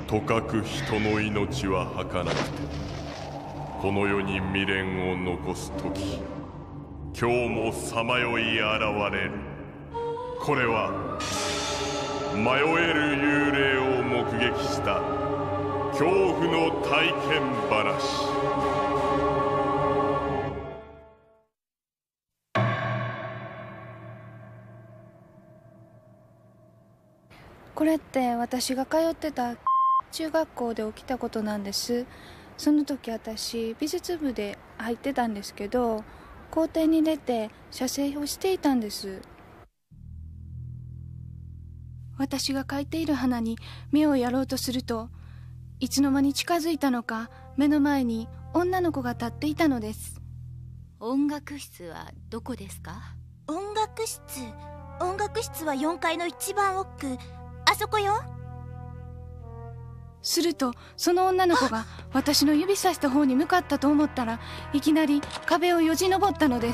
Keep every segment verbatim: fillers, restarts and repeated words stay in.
とかく人の命は儚くて、この世に未練を残す時、今日もさまよい現れる。これは迷える幽霊を目撃した恐怖の体験話。 これって私が通ってた中学校で起きたことなんです。その時私美術部で入ってたんですけど、校庭に出て写生をしていたんです。私が描いている花に目をやろうとすると、いつの間に近づいたのか目の前に女の子が立っていたのです。 音楽室はどこですか？ 音楽室音楽室はよんかいの一番奥、あそこよ。 するとその女の子が私の指さした方に向かったと思ったら、いきなり壁をよじ登ったのです。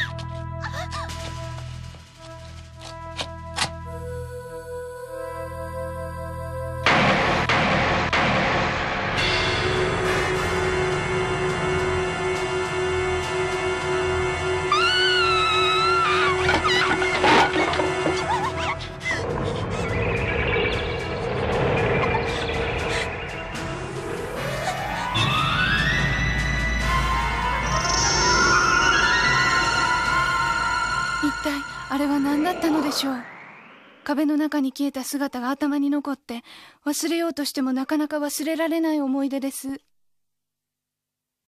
一体あれは何だったのでしょう。壁の中に消えた姿が頭に残って、忘れようとしてもなかなか忘れられない思い出です。